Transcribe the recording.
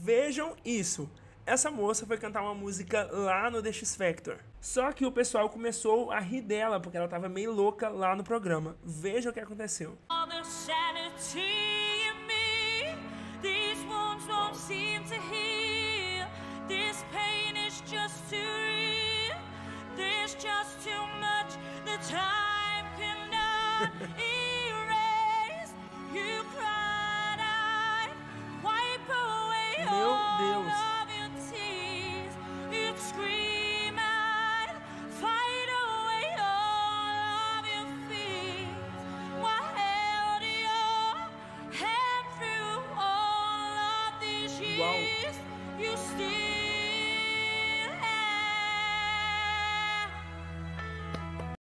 Vejam isso. Essa moça foi cantar uma música lá no The X Factor. Só que o pessoal começou a rir dela, porque ela tava meio louca lá no programa. Veja o que aconteceu. All the sanity